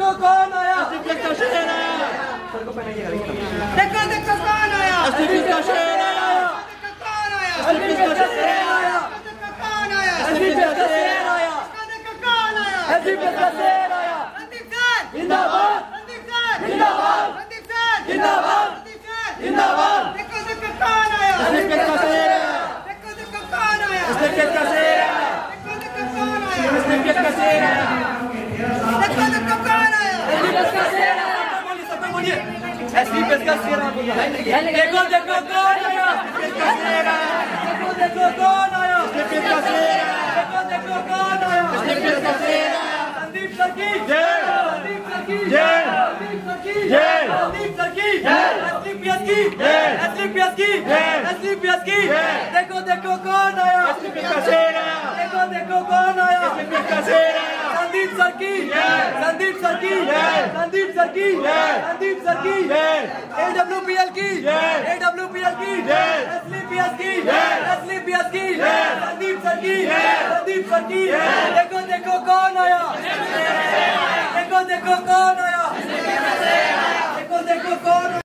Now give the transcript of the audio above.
देखो कौन आया, एसडीपीएस का शेर आया, देखो देखो कौन आया, एसडीपीएस का शेर आया, कौन आया, एसडीपीएस का शेर आया, कौन आया, एसडीपीएस का शेर आया, देखो कौन आया, एसडीपीएस का शेर आया, संदीप सर जिंदाबाद, संदीप सर जिंदाबाद, संदीप सर जिंदाबाद, संदीप सर जिंदाबाद, देखो देखो कौन आया, एसडीपीएस का शेर आया, देखो देखो कौन आया, एसडीपीएस का शेर आया, देखो देखो कौन आया, एसडीपीएस का शेर आया, देखो देखो कौन आया, एसडीपीएस का शेर आया, बोलिए एसडीपीएस का शेर आया, देखो देखो कौन आया, एसडीपीएस का शेर आया, देखो देखो कौन आया, एसडीपीएस का शेर आया, देखो देखो कौन आया, एसडीपीएस का शेर आया, संदीप सर की जय, संदीप सर की जय, संदीप सर की जय, संदीप सर की जय, एसडीपीएस की जय, एसडीपीएस की जय, एसडीपीएस की जय, देखो देखो कौन आया, एसडीपीएस का शेर आया, देखो देखो कौन आया, एसडीपीएस का शेर आया, संदीप सर की संदीप सर की संदीप सर की संदीप सर की एडब्ल्यूपीएल की एडब्ल्यूपीएल की एसडीपीएस की एसडीपीएस की संदीप सर की देखो देखो कौन आया, देखो देखो कौन आया, देखो देखो कौन